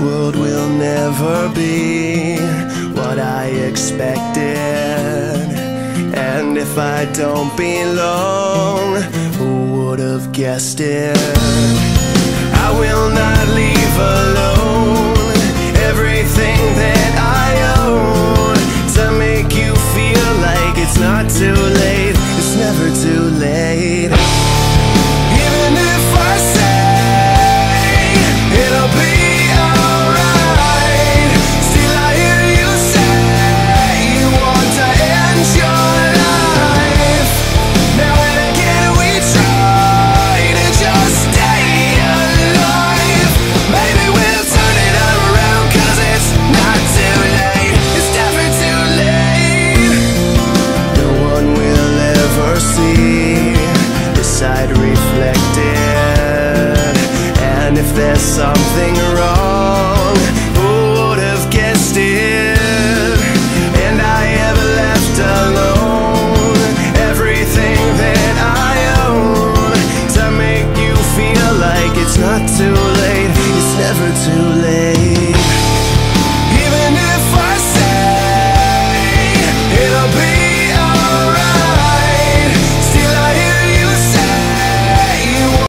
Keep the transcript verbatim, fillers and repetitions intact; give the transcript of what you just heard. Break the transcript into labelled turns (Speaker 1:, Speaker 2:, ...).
Speaker 1: world will never be what I expected, and if I don't belong, who would have guessed it? I will not leave alone everything that I own to make you feel like it's not too late. It's never too late. Even if I say it'll be alright, still I hear you say you want to end your life. Now and again we try to just stay alive. Maybe we'll turn it around, cause it's not too late. It's never too late. No one will ever see this side reflected, and if there's something